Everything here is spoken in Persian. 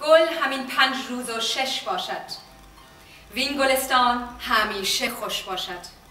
گل همین 5 روز و 6 باشد. وین گلستان همیشه خوش باشد.